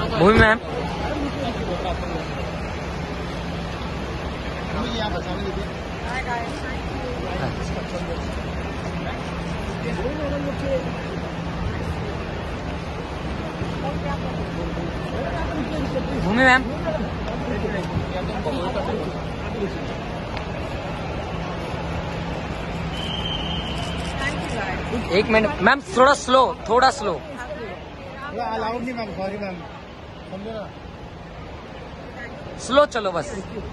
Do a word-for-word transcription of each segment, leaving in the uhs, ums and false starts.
भूमि ma'am Bhumi ma'am एक minute ma'am, थोड़ा slow, थोड़ा स्लो। अलाउड नहीं मैम, सॉरी मैम, समझो ना, स्लो चलो बस।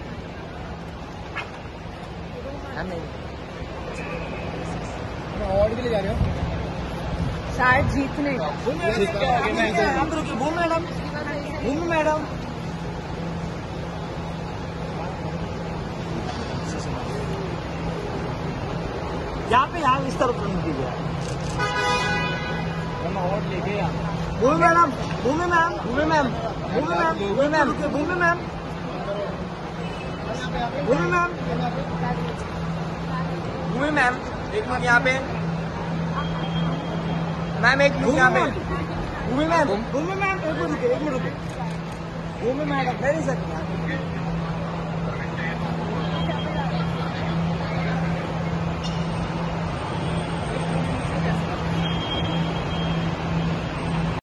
अवार्ड के लिए जा रहे हो शायद जीतने का। भूमि मैडम, भूमि मैडम, यहाँ पे यहाँ इस तरफ नहीं कीजिए। हम अवार्ड लेके Bhumi madam, Bhumi ma'am, Bhumi ma'am, Bhumi ma'am, Bhumi ma'am, Bhumi ma'am, Bhumi ma'am, Bhumi ma'am एक मिनट यहाँ पे, मैम एक मिनट यहाँ पे, भूमि मैम, भूमि मैम, एक मिनट रुके, एक मिनट रुके, भूमि मैडम, वेरी सेकंड।